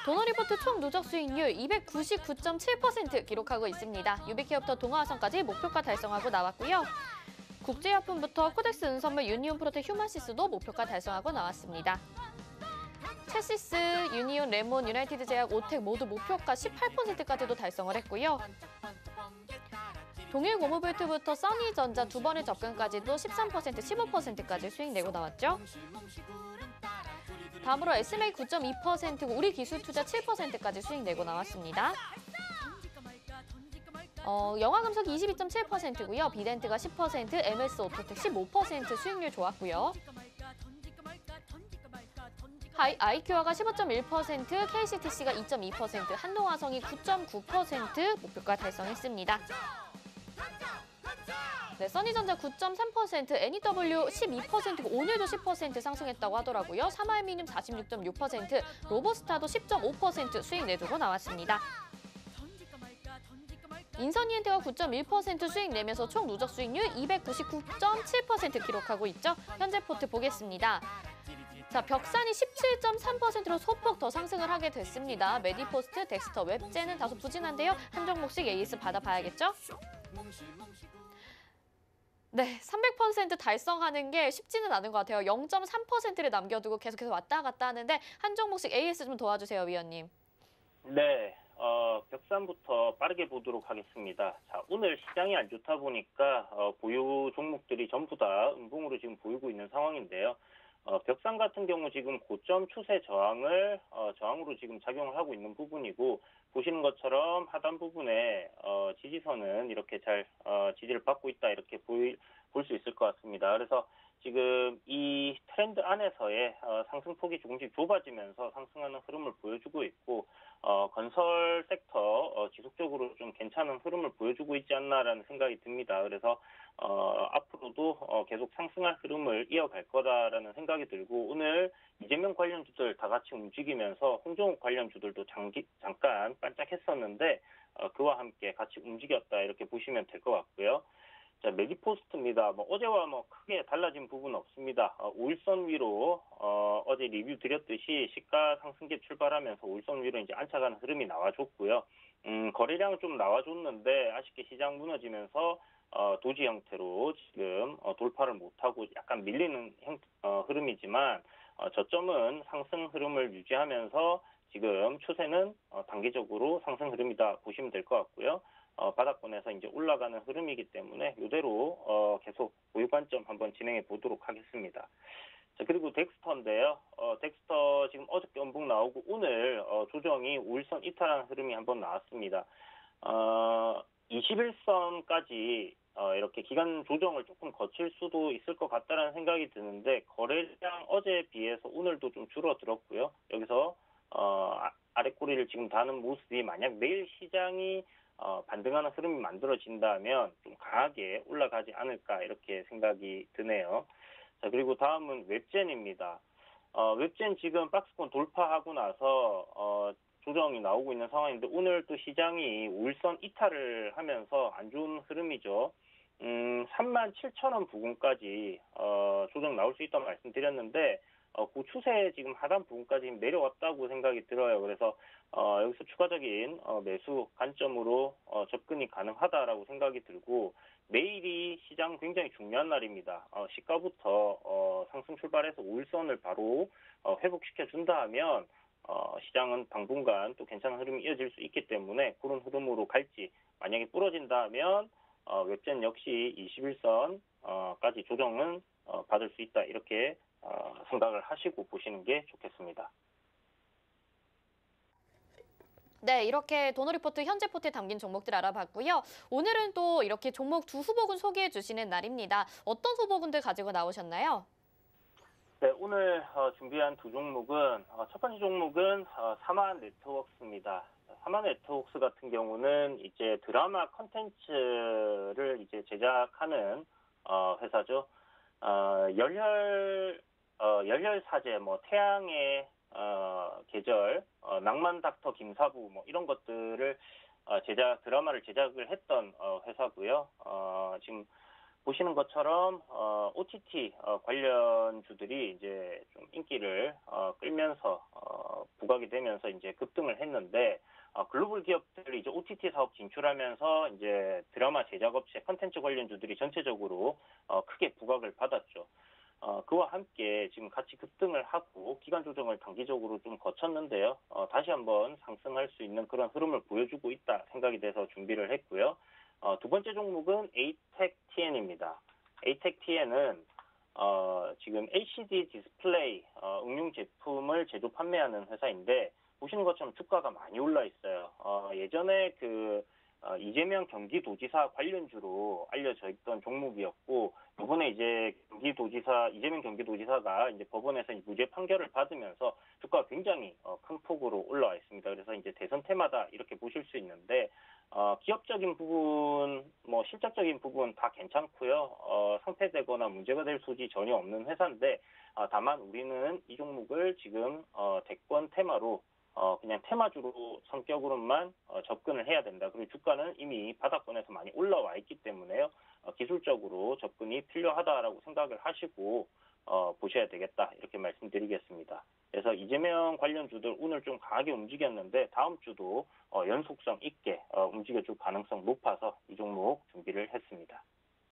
도너리포트 총 누적 수익률 299.7% 기록하고 있습니다. 유비키부터 동아화성까지 목표가 달성하고 나왔고요. 국제약품부터 코덱스 은선물 유니온 프로텍 휴마시스도 목표가 달성하고 나왔습니다. 첼시스, 유니온, 레몬, 유나이티드 제약, 오텍 모두 목표가 18%까지도 달성을 했고요. 동일 고무볼트부터 써니전자 두 번의 접근까지도 13%, 15%까지 수익 내고 나왔죠. 다음으로 SMA 9.2%고 우리 기술 투자 7%까지 수익 내고 나왔습니다. 영화금속이 22.7%고요. 비덴트가 10%, MS 오토텍 15% 수익률 좋았고요. 아이큐아가 15.1%, KCTC가 2.2%, 한동화성이 9.9% 목표가 달성했습니다. 네, 써니전자 9.3%, NEW 12%고 오늘도 10% 상승했다고 하더라고요. 삼알미늄 46.6%, 로보스타도 10.5% 수익 내주고 나왔습니다. 인선이엔트가 9.1% 수익 내면서 총 누적 수익률 299.7% 기록하고 있죠. 현재 포트 보겠습니다. 자, 벽산이 17.3%로 소폭 더 상승을 하게 됐습니다. 메디포스트, 덱스터, 웹제는 다소 부진한데요. 한 종목씩 AS 받아봐야겠죠? 네, 300% 달성하는 게 쉽지는 않은 것 같아요. 0.3%를 남겨두고 계속해서 왔다 갔다 하는데 한 종목씩 AS 좀 도와주세요, 위원님. 네, 벽산부터 빠르게 보도록 하겠습니다. 자, 오늘 시장이 안 좋다 보니까 보유 종목들이 전부 다 음봉으로 지금 보이고 있는 상황인데요. 벽산 같은 경우 지금 고점 추세 저항으로 지금 작용을 하고 있는 부분이고, 보시는 것처럼 하단 부분에 지지선은 이렇게 잘 지지를 받고 있다, 이렇게 볼 수 있을 것 같습니다. 그래서 지금 이 트렌드 안에서의 상승폭이 조금씩 좁아지면서 상승하는 흐름을 보여주고 있고, 건설 섹터 지속적으로 좀 괜찮은 흐름을 보여주고 있지 않나라는 생각이 듭니다. 그래서 앞으로도 계속 상승할 흐름을 이어갈 거다라는 생각이 들고, 오늘 이재명 관련주들 다 같이 움직이면서 홍정욱 관련주들도 잠깐 반짝했었는데 그와 함께 같이 움직였다, 이렇게 보시면 될 것 같고요. 자, 메디포스트입니다. 어제와 크게 달라진 부분은 없습니다. 5일선 위로 어제 리뷰 드렸듯이 시가 상승계 출발하면서 5일선 위로 이제 안착하는 흐름이 나와줬고요. 거래량은 좀 나와줬는데 아쉽게 시장 무너지면서 도지 형태로 지금 돌파를 못하고 약간 밀리는 흐름이지만 저점은 상승 흐름을 유지하면서 지금 추세는 단기적으로 상승 흐름이다 보시면 될 것 같고요. 바닥권에서 이제 올라가는 흐름이기 때문에 이대로 계속 보유 관점 한번 진행해 보도록 하겠습니다. 자, 그리고 덱스터인데요. 덱스터 지금 어저께 음봉 나오고 오늘 조정이 5일선 이탈하는 흐름이 한번 나왔습니다. 21선까지 이렇게 기간 조정을 조금 거칠 수도 있을 것 같다는 생각이 드는데, 거래량 어제에 비해서 오늘도 좀 줄어들었고요. 여기서 아래 꼬리를 지금 다는 모습이 만약 내일 시장이 반등하는 흐름이 만들어진다면 좀 강하게 올라가지 않을까, 이렇게 생각이 드네요. 자, 그리고 다음은 웹젠입니다. 웹젠 지금 박스권 돌파하고 나서 조정이 나오고 있는 상황인데, 오늘 또 시장이 5일선 이탈을 하면서 안 좋은 흐름이죠. 37,000원 부근까지 조정 나올 수 있다고 말씀드렸는데, 그 추세 지금 하단 부분까지 내려왔다고 생각이 들어요. 그래서 여기서 추가적인 매수 관점으로 접근이 가능하다라고 생각이 들고, 내일이 시장 굉장히 중요한 날입니다. 시가부터 상승 출발해서 5일선을 바로 회복시켜 준다 하면 시장은 당분간 또 괜찮은 흐름이 이어질 수 있기 때문에 그런 흐름으로 갈지, 만약에 부러진다 하면 웹젠 역시 21선까지 조정은 받을 수 있다, 이렇게 생각을 하시고 보시는 게 좋겠습니다. 네, 이렇게 도너리포트 현재 포트에 담긴 종목들 알아봤고요. 오늘은 또 이렇게 종목 두 후보군 소개해 주시는 날입니다. 어떤 후보군들 가지고 나오셨나요? 네, 오늘 준비한 두 종목은 첫 번째 종목은 사마네트웍스입니다. 사마네트웍스 같은 경우는 이제 드라마 컨텐츠를 이제 제작하는 회사죠. 열혈사제, 태양의 계절, 낭만 닥터 김사부 이런 것들을 드라마를 제작을 했던 회사고요. 지금 보시는 것처럼 OTT 관련주들이 이제 좀 인기를 끌면서 부각이 되면서 이제 급등을 했는데 글로벌 기업들이 이제 OTT 사업 진출하면서 이제 드라마 제작업체, 컨텐츠 관련주들이 전체적으로 크게 부각을 받았죠. 그와 함께 지금 같이 급등을 하고 기간 조정을 단기적으로 좀 거쳤는데요. 다시 한번 상승할 수 있는 그런 흐름을 보여주고 있다 생각이 돼서 준비를 했고요. 두 번째 종목은 ATEC-TN입니다. ATEC-TN은 지금 LCD 디스플레이 응용 제품을 제조 판매하는 회사인데 보시는 것처럼 주가가 많이 올라 있어요. 예전에 이재명 경기도지사 관련주로 알려져 있던 종목이었고 이번에 이제 이재명 경기도지사가 이제 법원에서 무죄 판결을 받으면서 주가가 굉장히 큰 폭으로 올라와 있습니다. 그래서 이제 대선 테마다 이렇게 보실 수 있는데 기업적인 부분, 실적적인 부분 다 괜찮고요. 상폐되거나 문제가 될 소지 전혀 없는 회사인데 다만 우리는 이 종목을 지금 대권 테마로 그냥 테마주로 성격으로만 접근을 해야 된다. 그리고 주가는 이미 바닥권에서 많이 올라와 있기 때문에요. 기술적으로 접근이 필요하다라고 생각을 하시고 보셔야 되겠다. 이렇게 말씀드리겠습니다. 그래서 이재명 관련주들 오늘 좀 강하게 움직였는데 다음 주도 연속성 있게 움직여줄 가능성 높아서 이 종목 준비를 했습니다.